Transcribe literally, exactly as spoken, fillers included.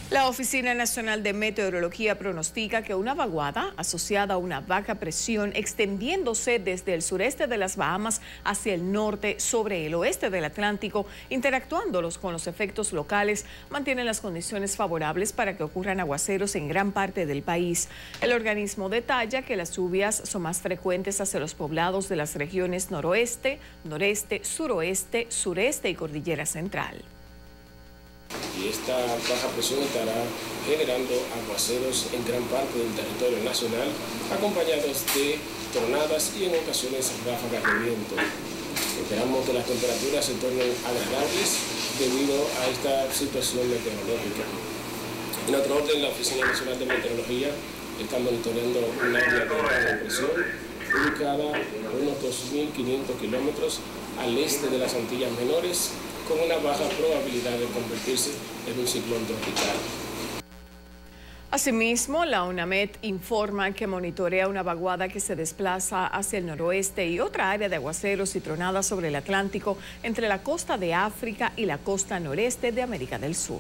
La Oficina Nacional de Meteorología pronostica que una vaguada asociada a una baja presión extendiéndose desde el sureste de las Bahamas hacia el norte sobre el oeste del Atlántico, interactuándolos con los efectos locales, mantiene las condiciones favorables para que ocurran aguaceros en gran parte del país. El organismo detalla que las lluvias son más frecuentes hacia los poblados de las regiones noroeste, noreste, suroeste, sureste y cordillera central. Y esta baja presión estará generando aguaceros en gran parte del territorio nacional, acompañados de tronadas y en ocasiones ráfagas de viento. Esperamos que las temperaturas se tornen agradables debido a esta situación meteorológica. En otro orden, la Oficina Nacional de Meteorología está monitoreando un área de baja presión ubicada a unos dos mil quinientos kilómetros al este de las Antillas Menores, con una baja probabilidad de convertirse en un ciclón tropical. Asimismo, la UNAMED informa que monitorea una vaguada que se desplaza hacia el noroeste y otra área de aguaceros y tronadas sobre el Atlántico entre la costa de África y la costa noreste de América del Sur.